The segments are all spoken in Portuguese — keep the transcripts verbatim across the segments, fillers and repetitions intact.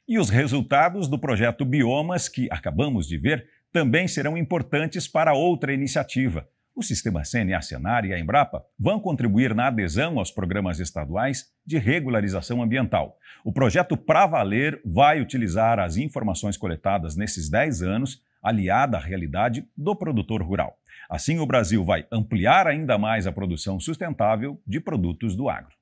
E os resultados do projeto Biomas, que acabamos de ver, também serão importantes para outra iniciativa. O Sistema C N A Senar e a Embrapa vão contribuir na adesão aos programas estaduais de regularização ambiental. O projeto Pra Valer vai utilizar as informações coletadas nesses dez anos, aliada à realidade do produtor rural. Assim, o Brasil vai ampliar ainda mais a produção sustentável de produtos do agro.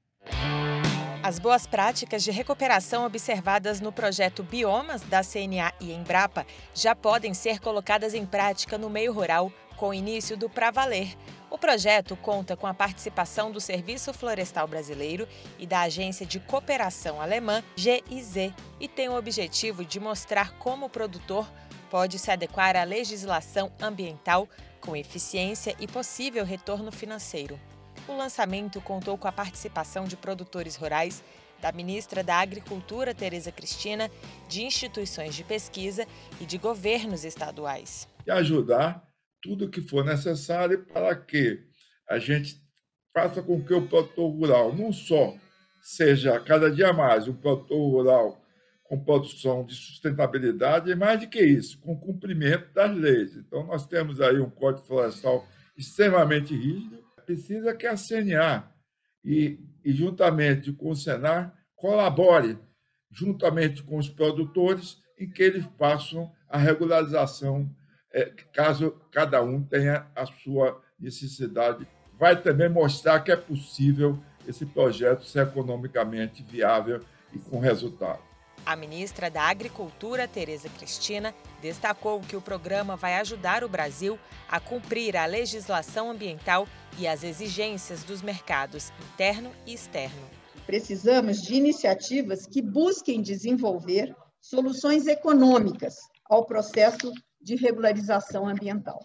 As boas práticas de recuperação observadas no projeto Biomas da C N A e Embrapa já podem ser colocadas em prática no meio rural com o início do Pra Valer. O projeto conta com a participação do Serviço Florestal Brasileiro e da Agência de Cooperação Alemã, G I Z, e tem o objetivo de mostrar como o produtor pode se adequar à legislação ambiental com eficiência e possível retorno financeiro. O lançamento contou com a participação de produtores rurais, da ministra da Agricultura, Tereza Cristina, de instituições de pesquisa e de governos estaduais. E ajudar tudo o que for necessário para que a gente faça com que o produtor rural não só seja cada dia mais um produtor rural com produção de sustentabilidade, e mais do que isso, com cumprimento das leis. Então, nós temos aí um Código Florestal extremamente rígido. Precisa que a C N A, e, e juntamente com o Senar, colabore juntamente com os produtores em que eles façam a regularização, é, caso cada um tenha a sua necessidade. Vai também mostrar que é possível esse projeto ser economicamente viável e com resultado. A ministra da Agricultura, Tereza Cristina, destacou que o programa vai ajudar o Brasil a cumprir a legislação ambiental e as exigências dos mercados interno e externo. Precisamos de iniciativas que busquem desenvolver soluções econômicas ao processo de regularização ambiental.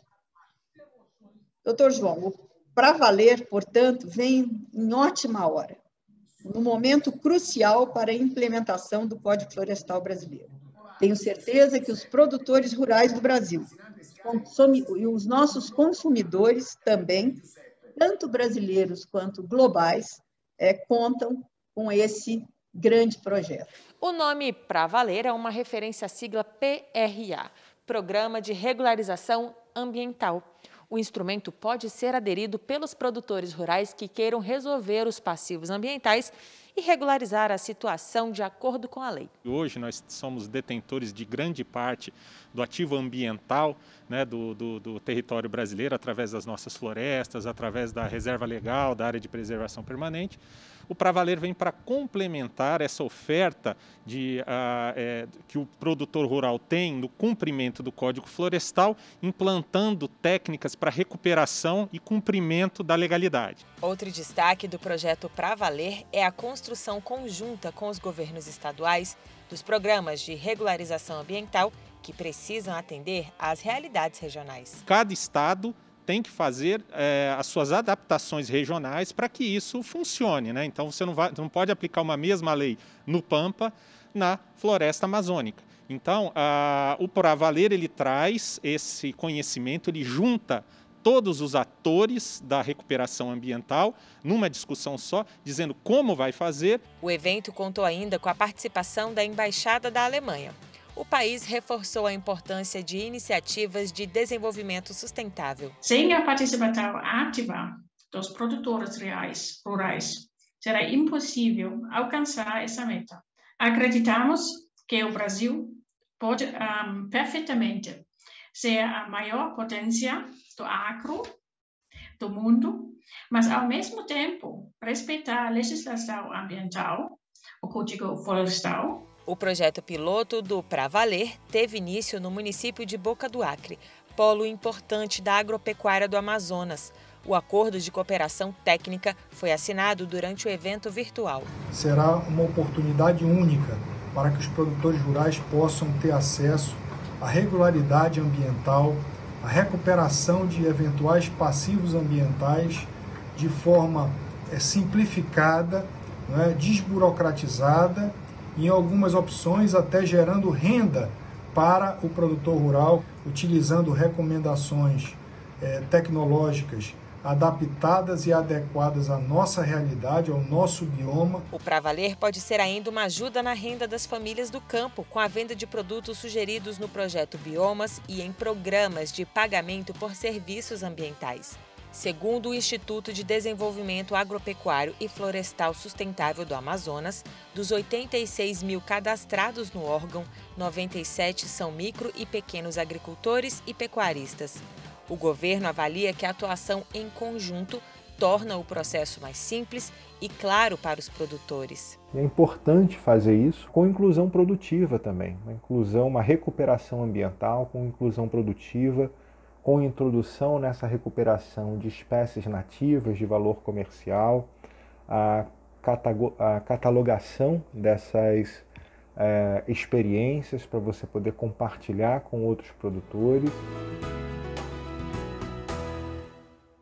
Doutor João, o Pra Valer, portanto, vem em ótima hora, no momento crucial para a implementação do Código Florestal Brasileiro. Tenho certeza que os produtores rurais do Brasil e os nossos consumidores também, tanto brasileiros quanto globais, é, contam com esse grande projeto. O nome Pra Valer é uma referência à sigla P R A, Programa de Regularização Ambiental. O instrumento pode ser aderido pelos produtores rurais que queiram resolver os passivos ambientais e regularizar a situação de acordo com a lei. Hoje nós somos detentores de grande parte do ativo ambiental, né, do, do, do território brasileiro, através das nossas florestas, através da reserva legal, da área de preservação permanente. O Pra Valer vem para complementar essa oferta de, uh, é, que o produtor rural tem no cumprimento do Código Florestal, implantando técnicas para recuperação e cumprimento da legalidade. Outro destaque do projeto Pra Valer é a construção conjunta com os governos estaduais dos programas de regularização ambiental que precisam atender às realidades regionais. Cada estado tem que fazer é, as suas adaptações regionais para que isso funcione, né? Então você não, vai, não pode aplicar uma mesma lei no Pampa, na floresta amazônica. Então a, o Pra Valer ele traz esse conhecimento, ele junta todos os atores da recuperação ambiental numa discussão só, dizendo como vai fazer. O evento contou ainda com a participação da Embaixada da Alemanha. O país reforçou a importância de iniciativas de desenvolvimento sustentável. Sem a participação ativa dos produtores reais, rurais, será impossível alcançar essa meta. Acreditamos que o Brasil pode um, perfeitamente ser a maior potência do agro do mundo, mas, ao mesmo tempo, respeitar a legislação ambiental, o Código Florestal. O projeto piloto do Pra Valer teve início no município de Boca do Acre, polo importante da agropecuária do Amazonas. O acordo de cooperação técnica foi assinado durante o evento virtual. Será uma oportunidade única para que os produtores rurais possam ter acesso à regularidade ambiental, à recuperação de eventuais passivos ambientais de forma é, simplificada, não é, desburocratizada, em algumas opções até gerando renda para o produtor rural, utilizando recomendações eh, tecnológicas adaptadas e adequadas à nossa realidade, ao nosso bioma. O Pra Valer pode ser ainda uma ajuda na renda das famílias do campo, com a venda de produtos sugeridos no projeto Biomas e em programas de pagamento por serviços ambientais. Segundo o Instituto de Desenvolvimento Agropecuário e Florestal Sustentável do Amazonas, dos oitenta e seis mil cadastrados no órgão, noventa e sete são micro e pequenos agricultores e pecuaristas. O governo avalia que a atuação em conjunto torna o processo mais simples e claro para os produtores. É importante fazer isso com inclusão produtiva também, uma inclusão, uma recuperação ambiental com inclusão produtiva, com introdução nessa recuperação de espécies nativas de valor comercial, a, a catalogação dessas é, experiências para você poder compartilhar com outros produtores.